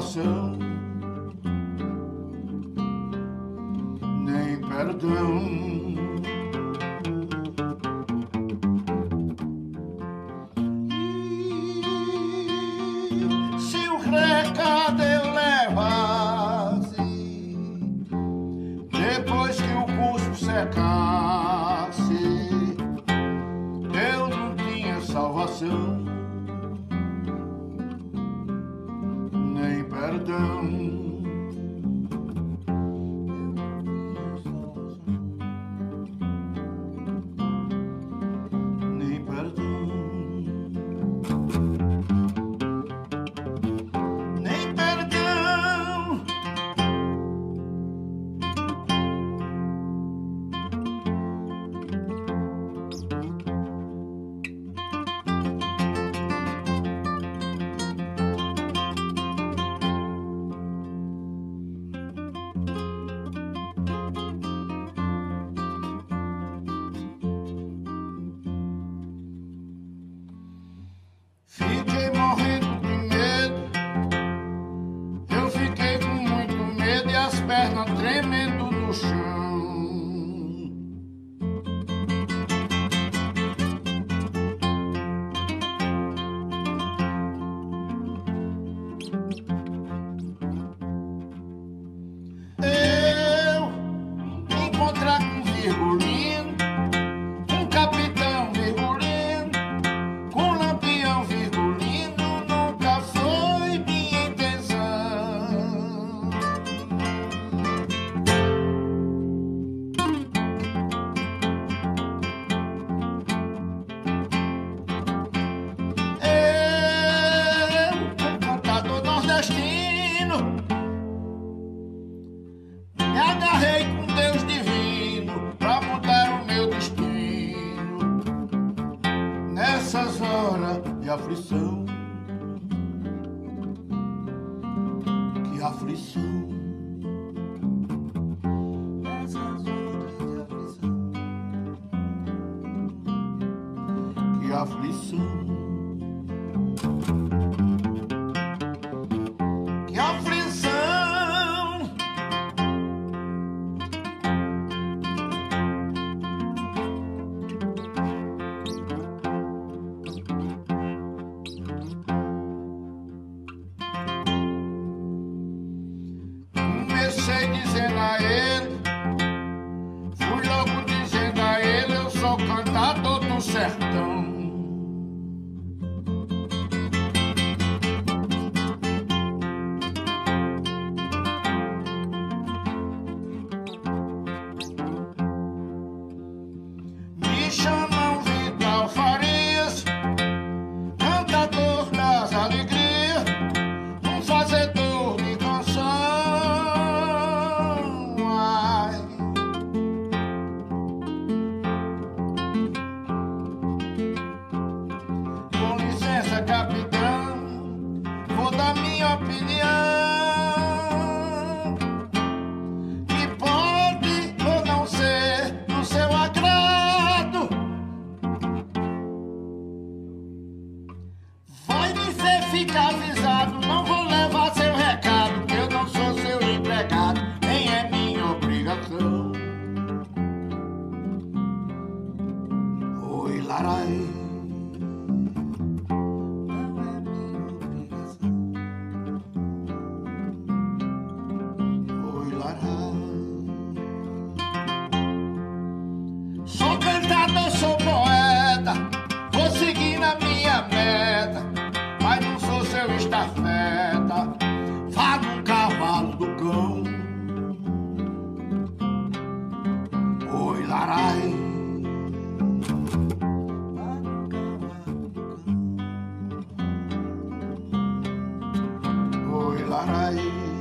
salvação, nem perdão. Se o recado eu levasse, depois que o cuspo secasse, eu não tinha salvação, nem perdão. Nem perdão. Nem perdão. Fiquei morrendo de medo, eu fiquei com muito medo e as pernas tremendo no chão. Eu me encontrar com Virgulino, um capitão Virgulino, com Lampião Virgulino, nunca foi minha intenção. Eu, um cantador nordestino, me agarrei com Deus divino pra mudar o meu destino nessas horas de aflição. Que aflição. Nessas horas de aflição. Que aflição. Que aflição. Comecei dizendo a ele, fui logo dizendo a ele, eu sou cantador do sertão. Me chamam Vital Farias, cantador das alegrias, um fazedor de canção. Ai. Com licença, capitão, vou dar minha opinião, que pode ou não ser do seu agrado. Vai me ver ficar avisado, não vou levar seu recado, que eu não sou seu empregado, nem é minha obrigação. Oi, larai. Não é minha obrigação. Oi, larai. Sou cantador, sou poeta, vou seguir na minha meta, mas não sou seu estafeta, vá no cavalo do cão. Oi, larai. Vá no cavalo do cão. Oi, larai.